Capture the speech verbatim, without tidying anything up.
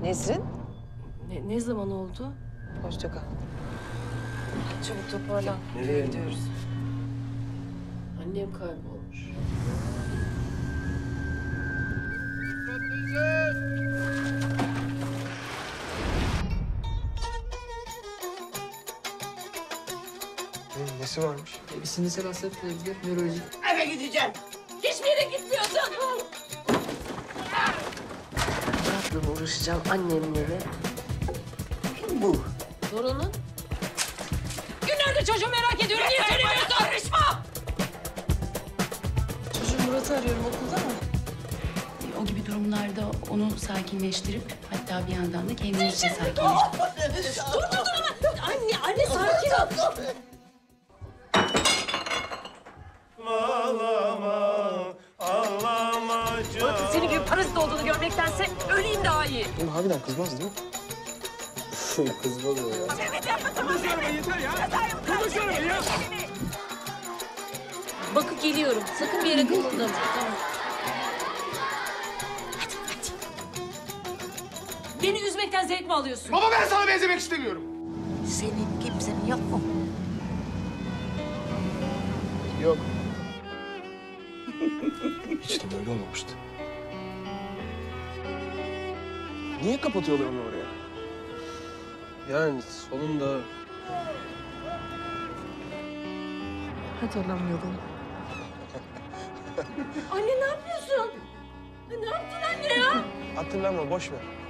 Nesrin? Ne, ne zaman oldu? Hoşça kal. Çabuk toparlan. Nereye? Gidiyoruz. Annem kaybolmuş. Ne, nesi varmış? Bir sinirsel hastalık olabilir, nörolojik. Eve gideceğim. Hiçbir yere gitmiyorsun. Evlatla uğraşacağım annemle. Kim bu? Torunun. Günlerdir çocuğu merak ediyorum. Niye söylemiyorsun? Karışma! Çocuğum Murat'ı arıyorum, okulda mı? O gibi durumlarda onu sakinleştirip hatta bir yandan da kendimizi de sakinleştirip. Dur dur dur ama. Anne, anne sakin ol. Murat'ın senin gibi parazit olduğunu görmektense öleyim daha iyi. Oğlum harbiden kızmaz değil mi? Kızmaz o ya. Bakıp geliyorum. Sakın bir yere kımıldama. Tamam. Beni üzmekten zevk mi alıyorsun? Baba ben sana benzemek istemiyorum. Senin kimsenin yok mu? Yok. Hiç de böyle olmamıştı. Niye kapatıyorlar onu oraya? Yani sonunda... Hatırlamıyorum. Anne ne yapıyorsun? Ne yaptın anne ya? Hatırlama, boş ver.